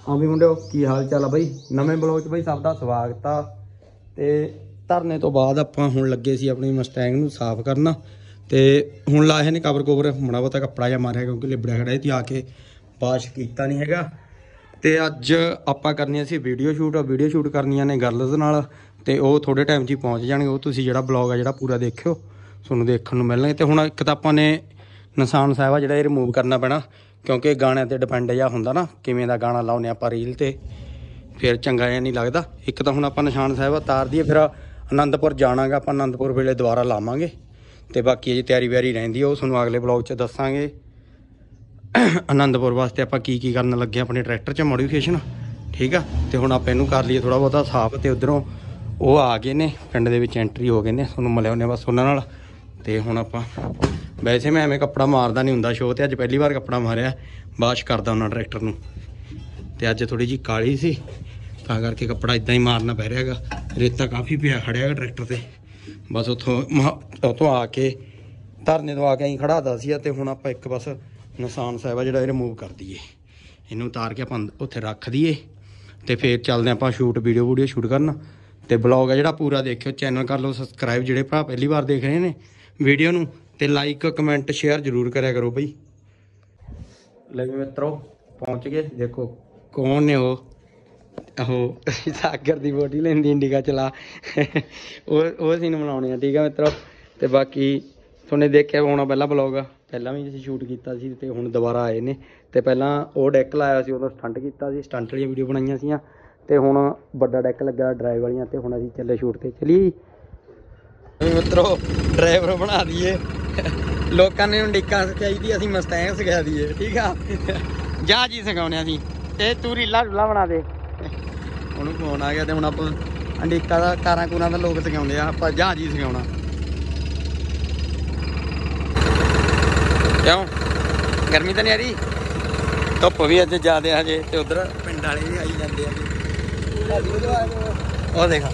हाँ भी मुंडे की हाल चाल है बई नवे ब्लॉग बई सब का स्वागत आ ते धरने तो बाद आपां हुण लगे सी अपनी मस्टैंग नूं साफ करना ते हुण लाए ने कवर कुवर माड़ा बहुता कपड़ा जिहा मारिया क्योंकि लिबड़िया खड़ा सी आके वाश कीता नहीं हैगा ते अज आपां करनी सी वीडियो शूट करनियां ने गर्ल्स नाल ते ओह थोड़े टाइम 'च ही पहुँच जाणगे ओह तुसीं जिहड़ा ब्लॉग है जिहड़ा पूरा देखियो तुहानूं देखण नूं मिलणगे ते हुण इक तां आपां ने निशान साहिब जिहड़ा ये रिमूव करना पैना क्योंकि गाने ते डिपेंड जिहा हुंदा ना किवें दा गाना लाउने आपां रील ते फिर चंगा जिहा नहीं लगदा। एक तां हुण आपां निशान साहिब तार दईए फिर आनंदपुर जाना गा आपां आनंदपुर वेले दुबारा लावांगे ते बाकी अजे तैयारी व्यारी रहिंदी ओह तुहानूं अगले ब्लॉग च दस्सांगे। आनंदपुर वास्ते आपां की करन लगे अपने ट्रैक्टर च मॉडिफिकेशन ठीक है तो हुण आपां इहनूं कर लईए थोड़ा बहुता साफ ते उधरों वो आ गए ने पिंड दे विच एंट्री हो गए ने तुहानूं मिले होने बस उन्हां नाल ते हुण आपां वैसे मैं एवें कपड़ा मारदा नहीं हुंदा शो ते अज पहली बार कपड़ा मारिया वाश करदा हुंदा ट्रैक्टर नूं ते अज थोड़ी जी काली सी तां करके कपड़ा इदां ही मारना पै रिहा गा रेता काफ़ी पिया खड़िया गा ट्रैक्टर ते बस उत्थों आके धरने तो आके अं खड़ाता सी ते हुण आपां एक बस निशान साहिब आ जिहड़ा रिमूव कर दईए इनू उतार के आपां उत्थे रख दईए ते फिर चलदे आपां शूट वीडियो शूट करन ते ब्लॉग है जिहड़ा पूरा देखियो चैनल कर लो सबसक्राइब जिहड़े भरा पहली बार देख रहे ने वीडियो नूं ते लाइक कमेंट शेयर जरूर करिया करो बई। ले मित्रों पहुँच गए देखो कौन ने वो सागर की बोटी लेंदी इंडिका चला वो सीन बनाने ठीक है मित्रों ते बाकी तुमने देखिया होना पहला ब्लॉग पहला भी असीं शूट किया सी ते हुण दोबारा आए ने ते पहला वो डैक लाया सी उदों स्टंट कीता सी स्टंट वाली वीडियो बनाईयां सीआं ते हुण बड़ा डैक लग्या ड्राइव वालियां ते हुण असीं चले शूट ते चलिए मित्रों ड्राइवर बना दिए लोगों ने इंडिका सिखाई दी असीं मस्टैंग सिखा दिए ठीक है जहाज ही सिखाने असीं ते तू रीला रूला बना दे उन्होंने फोन आ गया तो हम आप अंडीका का कारां कूरां दा लोग सिखाते हैं आप जहाज ही सिखाना क्यों गर्मी तो नहीं आ रही धुप्प भी अज ज्यादा हजे तो उधर पिंड वाले भी आई जाते हैं देखा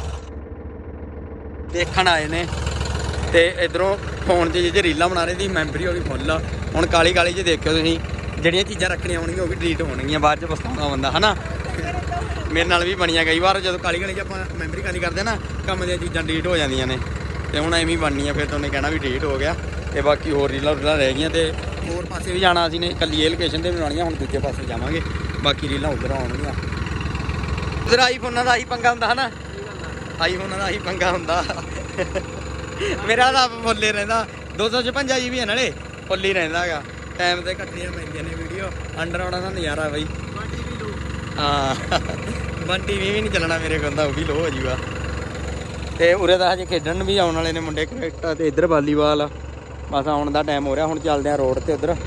देखण आए ने ते इधरों फोन च रीलां बना रहे थी मैंबरी वो भी फुल आ हुण काली काली च देखियो तुसीं ਜਿਹੜੀਆਂ चीज़ां रखनियां होणगियां वो भी डिलीट होणगियां बाद च पछताउणा बंदा है ना मेरे नाल भी बनिया कई बार जो काली काली आप मैंबरी करनी करते ना कम दी चीज़ां डिलीट हो जांदियां ने ते हुण एवें बननी फिर तुमने कहना भी डिलीट हो गया ते बाकी होर रीलां रूलां रह गईयां ते होर पासे भी जाना असीं ने कल्ली ये लोकेशन ते भी बनाउणियां हुण दूजे पासे जावांगे बाकी रीलां उधर आउणगियां उधर आईफोनां दा आही पंगा हुंदा है ना आईफोनां दा आही पंगा हुंदा मेरा तो फुल ही रहिंदा 256 GB है नाले फुल ही रहिंदा गा टाइम से कट्टियां पैंदियां ने वीडियो अंडर आउणा दा नज़ारा बई हाँ 1 TV भी नहीं चलना मेरे को वो भी लो हो जूगा तो उरे तो हजे खेडन भी आने वाले ने मुंडे क्रिकेट तो इधर वालीबाल बस आने का टाइम हो रहा हुण चलते हैं रोड से उधर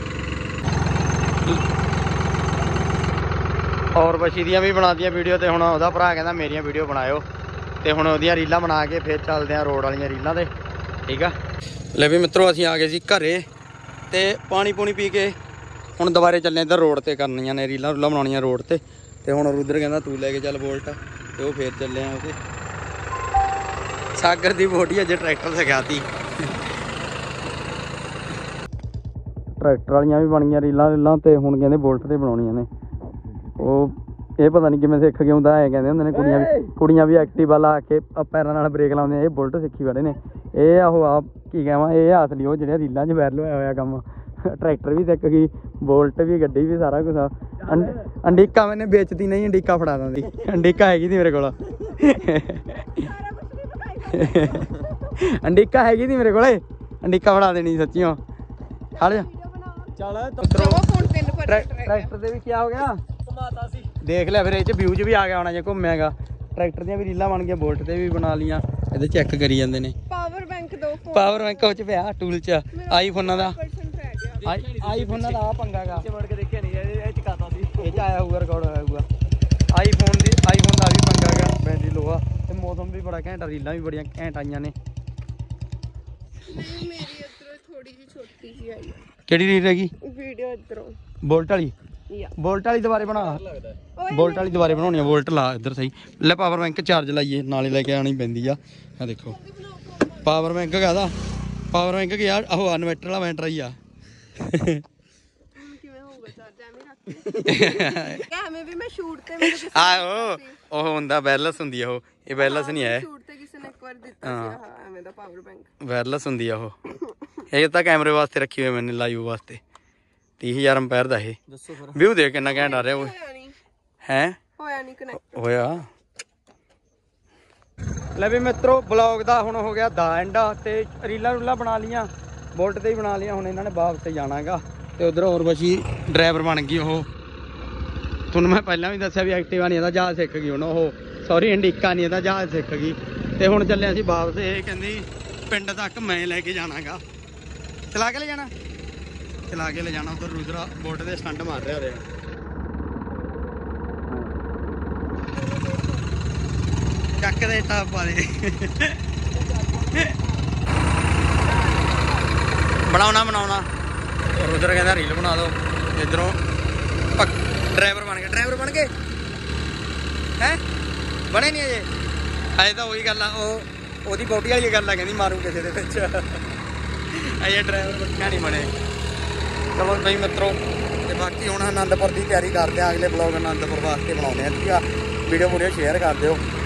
और बशी दियाँ भी बना दियाँ वीडियो तो हुण ओहदा भरा कहंदा मेरियां वीडियो बनायो तो हुण ओहदियां रीलां बना के फिर चलते हैं रोड वालियां रीलां ते ठीक है। ले भी मित्रों असीं आ गए सी घरे ते पानी पूनी पी के हुण दोबारे चलने इधर रोड ते करनियां ने रीलां रूलां बनाउणियां रोड ते हुण रुद्र कहंदा तू लैके चल बोल्ट ते वो फिर चले आ उसे सागर की बोटी अज ट्रैक्टर सिखाती ट्रैक्टर वालियां भी बन गई रीलां रीलां ते हुण कहंदे बोल्ट ते बनाउणियां ने वो ये पता नहीं किवें सिख के आउंदा है कहंदे हुंदे ने कुड़ियां भी एक्टिवा ला के पैरां नाल ब्रेक लाउंदियां ये बुलट सिक्खी खड़े ने ये आहो आप की कहां ये असली वो जिहड़े रीलां च वायरल होया होया कम्म ट्रैक्टर भी सिख गई बोल्ट भी गड्डी भी सारा कुछ अंडीका मैंने बेचती नहीं अंडीका फड़ा दी अंडीका हैगी थी मेरे को अंडीका हैगी थी मेरे को अंडीका फड़ा देनी सच्चियों खड़ ट्रैक्टर से भी क्या हो गया देख लिया फिर ये व्यूज भी आ गया होना जो घूमेगा ट्रैक्टर दी भी रीलां बन गई बोल्ट ते भी बना लियां इहदे चेक करी जांदे ने पावर बैंक वो च पिया टूल च आईफोनां दा आईफोनां दा पंगा गा वड़ के देखिया नहीं ये चकाता सी ये च आया होगा रिकॉर्ड होया होगा आईफोन दा भी पंगा गा बैटरी लो आ ते मौसम भी बड़ा घैंट रीलां भी बड़ियां घैंट आईयां ने मेरी इधरों थोड़ी जी छोटी जी आई केड़ी रील रह गई वीडियो इधरों बोल्ट वाली बोल्ट वाली दोबारे बना बोल्ट वाली दोबारे बनानी बोल्ट ला इधर सही ले पावर बैंक चार्ज लाइए नाले लेके आनी पैंदी आ देखो पावर बैंक कहदा पावर बैंक गया आहो इन्वर्टर वाला बैटरी आ ਐਵੇਂ ਵੀ ਮੈਂ ਸ਼ੂਟ ਤੇ ਮੈਨੂੰ ਕਿਸੇ ਆਹੋ ਉਹ ਹੁੰਦਾ ਵਾਇਰਲੈਸ ਹੁੰਦੀ ਆ ਉਹ, ਇਹ ਵਾਇਰਲੈਸ ਨਹੀਂ ਹੈ। ਸ਼ੂਟ ਤੇ ਕਿਸੇ ਨੇ ਇੱਕ ਵਾਰ ਦਿੱਤਾ ਸੀ ਆਹ ਐਵੇਂ ਦਾ ਪਾਵਰ ਬੈਂਕ। ਵਾਇਰਲੈਸ ਹੁੰਦੀ ਆ ਉਹ, ਇਹ ਤਾਂ ਕੈਮਰੇ ਵਾਸਤੇ ਰੱਖੀ ਹੋਈ ਮੈਨੇ, ਲਾਈਵ ਵਾਸਤੇ। 30,000 ਐਂਪੀਅਰ ਦਾ ਇਹ। ਦੱਸੋ ਫਿਰ ਵਿਊ ਦੇਖ ਕਿੰਨਾ ਘੈਂਟ ਆ ਰਿਹਾ ਉਹ ਹੈ। ਹੋਇਆ ਨਹੀਂ ਕਨੈਕਟ ਹੋਇਆ। ਲੈ ਵੀ ਮਿੱਤਰੋ ਬਲੌਗ ਦਾ ਹੁਣ ਹੋ ਗਿਆ ਦਾ ਐਂਡ, ਤੇ ਰੀਲਾਂ ਰੂਲਾਂ ਬਣਾ ਲੀਆਂ, ਬੁਲਟ ਤੇ ਹੀ ਬਣਾ ਲੀਆਂ। ਹੁਣ ਇਹਨਾਂ ਨੇ ਵਾਪਸ ਜਾਣਾਗਾ, ਤੇ ਉਧਰ ਹੋਰ ਬਚੀ ਡਰਾਈਵਰ ਬਣ ਗਈ ਉਹ। ਤੁਹਾਨੂੰ ਮੈਂ ਪਹਿਲਾਂ ਵੀ ਦੱਸਿਆ ਵੀ ਐਕਟਿਵਾ ਨਹੀਂ ਇਹਦਾ ਜਹਾਜ਼ ਸਿੱਖ ਗਈ ਹੁਣ ਉਹ, ਸੌਰੀ ਇੰਡੀਕਾ ਨਹੀਂ ਇਹਦਾ ਜਹਾਜ਼ ਸਿੱਖ ਗਈ। ਤੇ ਹੁਣ ਚੱਲੇ ਅਸੀਂ ਵਾਪਸ। ਇਹ ਕਹਿੰਦੀ ਪਿੰਡ ਤੱਕ ਮੈਂ ਲੈ ਕੇ ਜਾਣਾਗਾ। ਚਲਾ ਕੇ ਲੈ ਜਾਣਾ, ਚਲਾ ਕੇ ਲੈ ਜਾਣਾ। ਉਧਰ ਰੁਦਰਾ ਬੋਟ ਦੇ ਸਟੰਟ ਮਾਰ ਰਿਹਾ ਉਹਦੇ। ਚੱਕ ਦੇ ਟਾਪ ਪਾ ਦੇ। ਬਣਾਉਣਾ ਰੁਦਰ ਕਹਿੰਦਾ ਰੀਲ ਬਣਾ ਦਿਓ। ਇੱਧਰੋਂ ਡਰਾਈਵਰ ਬਣ ਗਏ, ਡਰਾਈਵਰ ਬਣ ਗਏ ਹੈ, ਬਣੇ ਨਹੀਂ ਅਜੇ। ਅਜੇ ਤਾਂ ਉਹੀ ਗੱਲ ਆ, ਉਹਦੀ ਬੋਟੀ ਵਾਲੀ ਗੱਲ ਆ, ਕਹਿੰਦੀ ਮਾਰੂ ਕਿਸੇ ਦੇ ਵਿੱਚ। ਅਜੇ ਡਰਾਈਵਰ ਬੱਚਿਆਂ ਨਹੀਂ ਬਣੇ। ਚਲੋ ਬਈ ਮਿੱਤਰੋ, ਤੇ ਬਾਕੀ ਹੁਣ ਆਨੰਦਪੁਰ ਦੀ ਤਿਆਰੀ ਕਰਦੇ ਆ। ਅਗਲੇ ਬਲੌਗ ਆਨੰਦਪੁਰ ਵਾਸਤੇ ਬਣਾਉਂਦੇ ਆ, ਠੀਕ ਆ। ਵੀਡੀਓ ਸ਼ੇਅਰ ਕਰ ਦਿਓ।